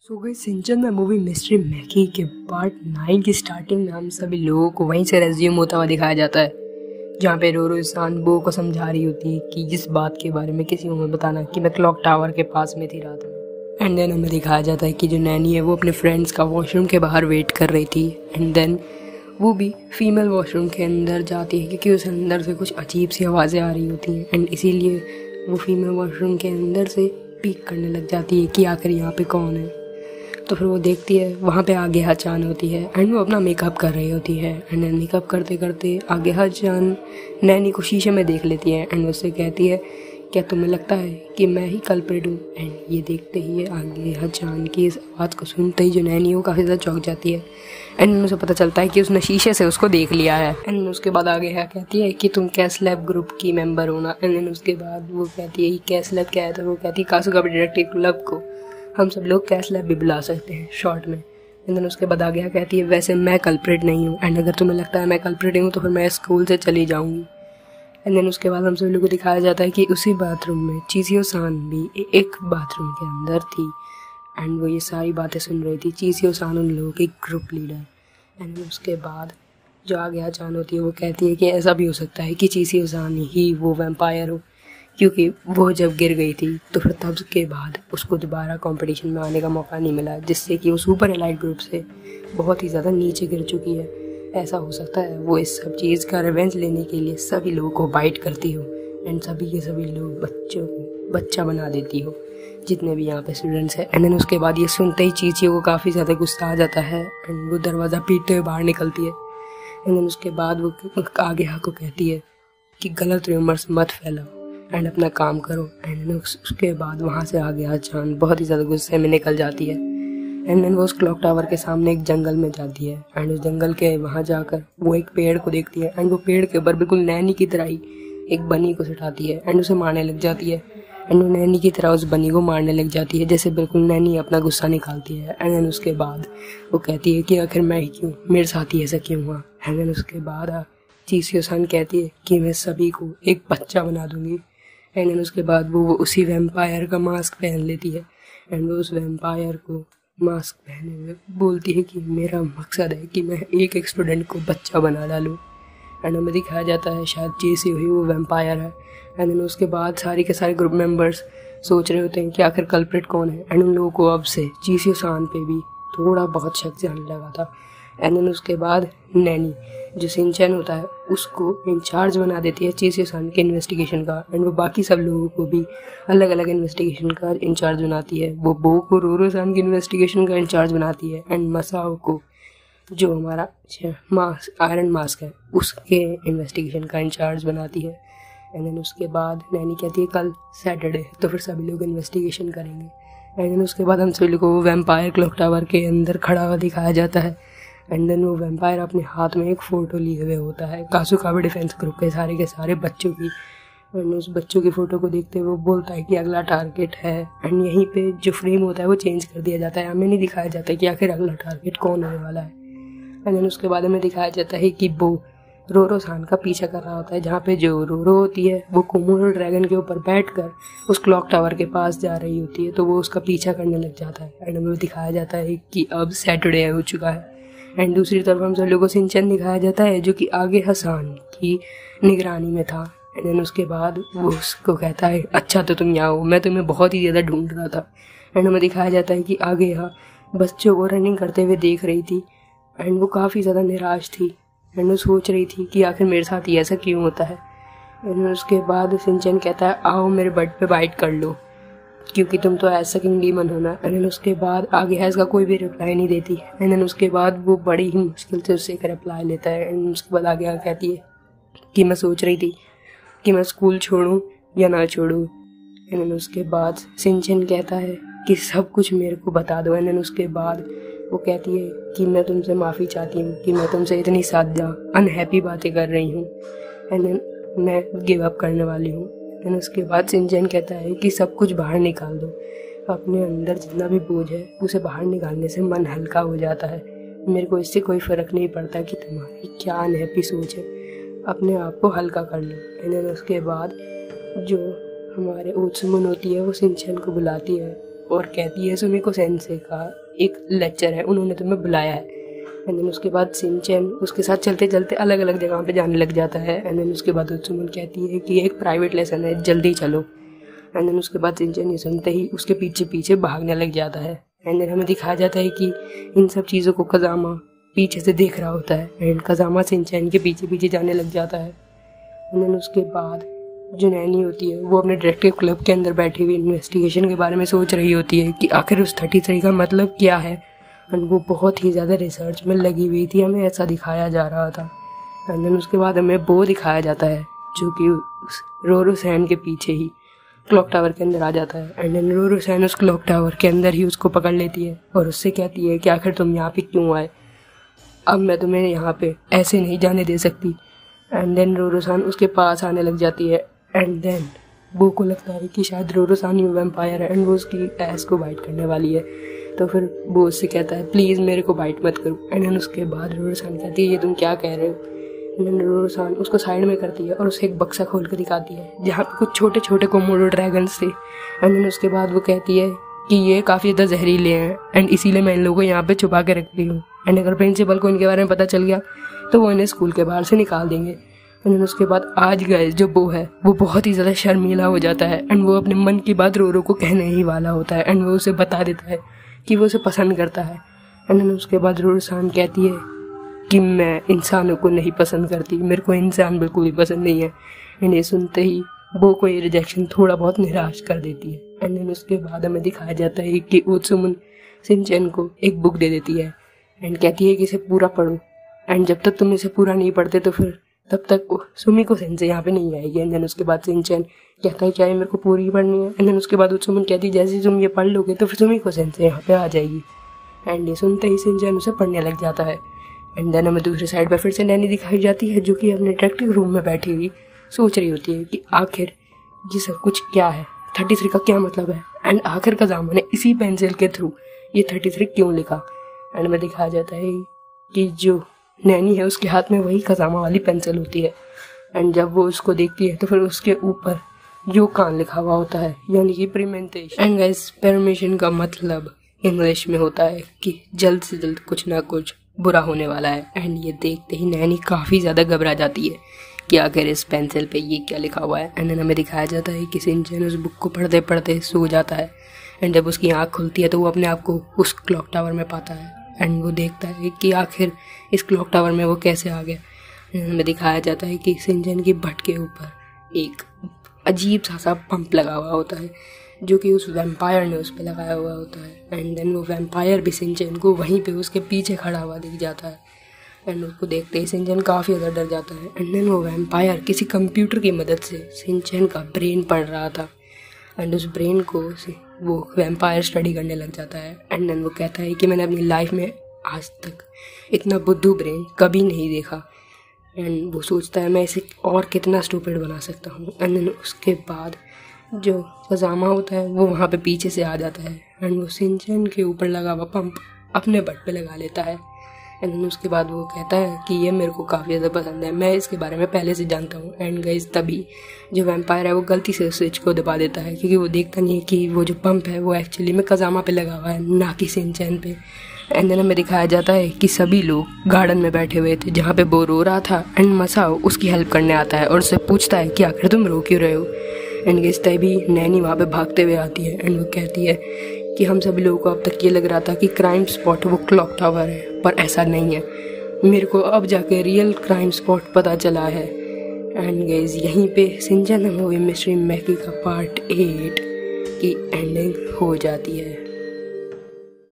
So guys Shinchan the movie mystery मैकी के part 9 की स्टार्टिंग में हम सभी लोगों को वहीं से रेज्यूम होता हुआ दिखाया जाता है, जहाँ पे रोरो इंसान बो को समझा रही होती है कि इस बात के बारे में किसी को मत बताना कि मैं क्लॉक टावर के पास में थी रात में। एंड देन हमें दिखाया जाता है कि जो नैनी है वो अपने फ्रेंड्स का वॉशरूम के बाहर वेट कर रही थी। एंड देन वो भी फीमेल वॉशरूम के अंदर जाती है क्योंकि उस अंदर से कुछ अजीब सी आवाज़ें आ रही होती हैं। एंड इसीलिए वो फीमेल वॉशरूम के अंदर से पीक करने लग जाती है कि आखिर यहाँ पे कौन है। तो फिर वो देखती है, वहाँ पे आगे चान होती है एंड वो अपना मेकअप कर रही होती है। एंड मेकअप करते करते आगे चान नैनी को शीशे में देख लेती है एंड उससे कहती है, क्या तुम्हें लगता है कि मैं ही कल्प्रिट हूँ? एंड ये देखते ही आगे चान की इस आवाज़ को सुनते ही जो नैनी है वो काफ़ी ज़्यादा चौंक जाती है। एंड उसे पता चलता है कि उसने शीशे से उसको देख लिया है। एंड उसके बाद आगे कहती है कि तुम कैस लैब ग्रुप की मेंबर हो ना। एंड उसके बाद वो कहती है कि कैस लैब क्या है, तो वो कहती है कासुगाबे डिटेक्टिव क्लब को हम सब लोग कैस लैब भी बुला सकते हैं शॉर्ट में। एंड देन उसके बाद आगे कहती है, वैसे मैं कल्प्रिट नहीं हूँ एंड अगर तुम्हें लगता है मैं कल्प्रिट हूँ तो फिर मैं स्कूल से चली जाऊँगी। एंड देन उसके बाद हम सब लोग को दिखाया जाता है कि उसी बाथरूम में चीसियो सान भी एक बाथरूम के अंदर थी एंड वो ये सारी बातें सुन रही थी। चीसियो सान उन लोगों की ग्रुप लीडर। एंड उसके बाद जो आगे चान होती है वो कहती है कि ऐसा भी हो सकता है कि चीसियो सान ही वो वैम्पायर हो, क्योंकि वो जब गिर गई थी तो फिर तब के बाद उसको दोबारा कंपटीशन में आने का मौका नहीं मिला, जिससे कि वो सुपर एलाइट ग्रुप से बहुत ही ज़्यादा नीचे गिर चुकी है। ऐसा हो सकता है वो इस सब चीज़ का रिवेंज लेने के लिए सभी लोगों को बाइट करती हो एंड सभी के सभी लोग बच्चों को बच्चा बना देती हो, जितने भी यहाँ पे स्टूडेंट्स हैं। एंड देन उसके बाद ये सुनते ही चीचियों को काफ़ी ज़्यादा गुस्सा आ जाता है एंड वो दरवाज़ा पीटते हुए बाहर निकलती है। एंड देन उसके बाद वो आगे को कहती है कि गलत रूमर्स मत फैलाओ एंड अपना काम करो। एंड उसके बाद वहाँ से आगे चान बहुत ही ज़्यादा गुस्से में निकल जाती है। एंड देन वो उस क्लॉक टावर के सामने एक जंगल में जाती है एंड उस जंगल के वहाँ जाकर वो एक पेड़ को देखती है एंड वो पेड़ के ऊपर बिल्कुल नैनी की तरह ही एक बनी को सटाती है एंड उसे मारने लग जाती है। एंड वो नैनी की तरह उस बनी को मारने लग जाती है, जैसे बिल्कुल नैनी अपना गुस्सा निकालती है। एंड देन उसके बाद वो कहती है कि आखिर मैं ही क्यों, मेरे साथ ही ऐसा क्यों हुआ। एंड देन उसके बाद चीसियो सान कहती है कि मैं सभी को एक बच्चा बना दूंगी। एंड देन उसके बाद वो उसी वैम्पायर का मास्क पहन लेती है एंड वो उस वैम्पायर को मास्क पहने हुए बोलती है कि मेरा मकसद है कि मैं एक स्टूडेंट को बच्चा बना डालूँ। एंड हमें दिखाया जाता है शायद चीज़ हुई वो वैम्पायर है। एंड देन उसके बाद सारे के सारे ग्रुप मेंबर्स सोच रहे होते हैं कि आखिर कल्प्रिट कौन है। एंड उन लोगों को अब से चीसियो सान पे भी थोड़ा बहुत शक जाने लगा था। एंड देन उसके बाद नैनी जो सिंचन होता है उसको इंचार्ज बना देती है चीसियो सान के इन्वेस्टिगेशन का एंड वो बाकी सब लोगों को भी अलग अलग इन्वेस्टिगेशन का इंचार्ज बनाती है। वो बो को रोरो सान की इन्वेस्टिगेशन का इंचार्ज बनाती है एंड मसाओ को जो हमारा मास्क आयरन मास्क है उसके इन्वेस्टिगेशन का इंचार्ज बनाती है। एंड देन उसके बाद नैनी कहती है कल सैटरडे तो फिर सभी लोग इन्वेस्टिगेशन करेंगे। एंड देन उसके बाद हम सभी लोगों को वैम्पायर क्लॉक टावर के अंदर खड़ा हुआ दिखाया जाता है। एंड देन वो वैम्पायर अपने हाथ में एक फ़ोटो लिए हुए होता है कासुगाबे डिफेंस ग्रुप के सारे बच्चों की। एंड उस बच्चों की फ़ोटो को देखते हुए वो बोलता है कि अगला टारगेट है। एंड यहीं पे जो फ्रेम होता है वो चेंज कर दिया जाता है, हमें नहीं दिखाया जाता है कि आखिर अगला टारगेट कौन होने वाला है। एंड देन उसके बाद हमें दिखाया जाता है कि वो रोरो सान का पीछा कर रहा होता है, जहाँ पे जो रोरो होती है वो कोमोडो ड्रैगन के ऊपर बैठकर उस क्लॉक टावर के पास जा रही होती है, तो वो उसका पीछा करने लग जाता है। एंड हमें दिखाया जाता है कि अब सैटरडे हो चुका है। एंड दूसरी तरफ हम सब लोगों को सिंचन दिखाया जाता है जो कि आगे हसान की निगरानी में था। एंड देन उसके बाद वो उसको कहता है, अच्छा तो तुम यहाँ हो, मैं तुम्हें बहुत ही ज़्यादा ढूंढ रहा था। एंड हमें दिखाया जाता है कि आगे बच्चों को रनिंग करते हुए देख रही थी एंड वो काफ़ी ज़्यादा निराश थी एंड वो सोच रही थी कि आखिर मेरे साथ ही ऐसा क्यों होता है। एंड उसके बाद सिंचन कहता है, आओ मेरे बट पे बाइट कर लो क्योंकि तुम तो ऐसा किंग डीमन होना। एंड देन उसके बाद आगे है इसका कोई भी रिप्लाई नहीं देती। एंड देन उसके बाद वो बड़ी ही मुश्किल से उससे एक रिप्लाई लेता है। एंड उसके बाद आगे कहती है कि मैं सोच रही थी कि मैं स्कूल छोड़ूं या ना छोड़ूं। एंड देन उसके बाद सिंचन कहता है कि सब कुछ मेरे को बता दो। एंड देन उसके बाद वो कहती है कि मैं तुमसे माफ़ी चाहती हूँ कि मैं तुमसे इतनी सादा अनहैप्पी बातें कर रही हूँ एंड देन मैं गिव अप करने वाली हूँ। एंड उसके बाद सिंचन कहता है कि सब कुछ बाहर निकाल दो, अपने अंदर जितना भी बोझ है उसे बाहर निकालने से मन हल्का हो जाता है। मेरे को इससे कोई फ़र्क नहीं पड़ता कि तुम्हारी क्या अनहैप्पी सोच है, अपने आप को हल्का कर लो। एंड उसके बाद जो हमारे ओत्सुमन होती है वो सिंचन को बुलाती है और कहती है सुमिको सेंसे का एक लेक्चर है, उन्होंने तुम्हें बुलाया है। एंड देन उसके बाद शिनचैन उसके साथ चलते चलते अलग अलग जगह पे जाने लग जाता है। एंड देन उसके बाद उत्सुमन कहती है कि एक प्राइवेट लेसन है, जल्दी चलो। एंड देन उसके बाद शिनचैन ये सुनते ही उसके पीछे पीछे भागने लग जाता है। एंड देन हमें दिखाया जाता है कि इन सब चीज़ों को कज़ामा पीछे से देख रहा होता है एंड कज़ामा शिनचैन के पीछे पीछे जाने लग जाता है। एंड देन उसके बाद जो नैनी होती है वो अपने डिटेक्टिव क्लब के अंदर बैठी हुई इन्वेस्टिगेशन के बारे में सोच रही होती है कि आखिर उस 33 का मतलब क्या है। एंड वो बहुत ही ज़्यादा रिसर्च में लगी हुई थी, हमें ऐसा दिखाया जा रहा था। एंड देन उसके बाद हमें वो दिखाया जाता है जो कि रोरोसैन के पीछे ही क्लॉक टावर के अंदर आ जाता है। एंड देन रोरोसैन उस क्लॉक टावर के अंदर ही उसको पकड़ लेती है और उससे कहती है कि आखिर तुम यहाँ पे क्यों आए, अब मैं तुम्हें यहाँ पे ऐसे नहीं जाने दे सकती। एंड देन रोरोसान उसके पास आने लग जाती है। एंड देन वो को लगता है कि शायद रोरोसान ही वैम्पायर है एंड वो उसकी ऐस को बाइट करने वाली है। तो फिर वो उससे कहता है प्लीज़ मेरे को बाइट मत करो। एंड देन उसके बाद रोरोसान कहती है ये तुम क्या कह रहे हो। एंड देन रोरोसान उसको साइड में करती है और उसे एक बक्सा खोल कर दिखाती है जहाँ पे कुछ छोटे छोटे कोमोडो ड्रैगन्स थे। एंड देन उसके बाद वो कहती है कि ये काफ़ी ज़्यादा जहरीले हैं एंड इसीलिए मैं इन लोगों को यहाँ पे छुपा के रखती हूँ। एंड अगर प्रिंसिपल को इनके बारे में पता चल गया तो वो इन्हें स्कूल के बाहर से निकाल देंगे। एंड उसके बाद आज गाइस जो वो है वो बहुत ही ज़्यादा शर्मीला हो जाता है एंड वो अपने मन की बात रोरो को कहने ही वाला होता है। एंड वो उसे बता देता है कि वो उसे पसंद करता है। एंड उसके बाद रोरोसान कहती है कि मैं इंसानों को नहीं पसंद करती, मेरे को इंसान बिल्कुल भी पसंद नहीं है। एंड ये सुनते ही वो को ये रिजेक्शन थोड़ा बहुत निराश कर देती है। एंड उसके बाद हमें दिखाया जाता है कि उत्सुमन शिनचैन को एक बुक दे देती है एंड कहती है कि इसे पूरा पढ़ो एंड जब तक तुम इसे पूरा नहीं पढ़ते तो फिर तब तक सुमिको सेंसे यहाँ पे नहीं आएगी। एंड देन उसके बाद शिनचैन कहता है क्या ये मेरे को पूरी पढ़नी है। एंड देन उसके बाद उत्सुमन कहती है जैसे तुम ये पढ़ लोगे तो फिर सुमिको सेंसे यहाँ पे आ जाएगी। एंड ये सुनते ही शिनचैन उसे पढ़ने लग जाता है। एंड देन हमें दूसरी साइड पर फिर से नैनी दिखाई जाती है जो कि अपने डिटेक्टिव रूम में बैठी हुई सोच रही होती है कि आखिर ये सब कुछ क्या है, 33 का क्या मतलब है एंड आखिर कज़ामा ने इसी पेंसिल के थ्रू ये 33 क्यों लिखा। एंड में दिखाया जाता है कि जो नैनी है उसके हाथ में वही कज़ामा वाली पेंसिल होती है। एंड जब वो उसको देखती है तो फिर उसके ऊपर जो कान लिखा हुआ होता है यानी कि प्रीमेंटेशन। एंड गाइस परमिशन का मतलब इंग्लिश में होता है कि जल्द से जल्द कुछ ना कुछ बुरा होने वाला है। एंड ये देखते ही नैनी काफ़ी ज़्यादा घबरा जाती है कि आखिर इस पेंसिल पे ये क्या लिखा हुआ है। एंड देन हमें दिखाया जाता है कि शिनचैन उस बुक को पढ़ते पढ़ते सो जाता है। एंड जब उसकी आँख खुलती है तो वो अपने आप को उस क्लॉक टावर में पाता है एंड वो देखता है कि आखिर इस क्लॉक टावर में वो कैसे आ गया। हमें दिखाया जाता है कि शिनचैन की भट्ट के ऊपर एक अजीब सा पंप लगा हुआ होता है जो कि उस वैम्पायर ने उस पर लगाया हुआ होता है। एंड देन वो वैम्पायर भी शिनचैन को वहीं पे उसके पीछे खड़ा हुआ दिख जाता है। एंड उसको देखते ही शिनचैन काफ़ी ज़्यादा डर जाता है। एंड देन वो वैम्पायर किसी कंप्यूटर की मदद से शिनचैन का ब्रेन पढ़ रहा था एंड उस ब्रेन को वो वैम्पायर स्टडी करने लग जाता है। एंड देन वो कहता है कि मैंने अपनी लाइफ में आज तक इतना बुद्धू ब्रेन कभी नहीं देखा। एंड वो सोचता है मैं इसे और कितना स्टूपिड बना सकता हूँ। एंड देन उसके बाद जो कज़ामा होता है वो वहाँ पे पीछे से आ जाता है एंड वो शिनचैन के ऊपर लगा हुआ पंप अपने बट पे लगा लेता है। एंड उसके बाद वो कहता है कि ये मेरे को काफ़ी ज़्यादा पसंद है, मैं इसके बारे में पहले से जानता हूँ। एंड गाइस तभी जो वैम्पायर है वो गलती से स्विच को दबा देता है क्योंकि वो देखता नहीं है कि वो जो पंप है वो एक्चुअली में कज़ामा पे लगा हुआ है ना कि शिनचैन पे। एंड देन हमें दिखाया जाता है कि सभी लोग गार्डन में बैठे हुए थे जहाँ पे वो रो रहा था एंड मसाओ उसकी हेल्प करने आता है और उससे पूछता है कि आखिर तुम रो क्यों रहे हो। एंड गाइस तभी नैनी वहाँ पे भागते हुए आती है एंड वो कहती है कि हम सभी लोगों को अब तक ये लग रहा था कि क्राइम स्पॉट वो क्लॉक टावर है, पर ऐसा नहीं है, मेरे को अब जाके रियल क्राइम स्पॉट पता चला है। एंड गाइस यहीं पे शिनचैन मूवी मिस्ट्री मैकी का पार्ट 8 की एंडिंग हो जाती है।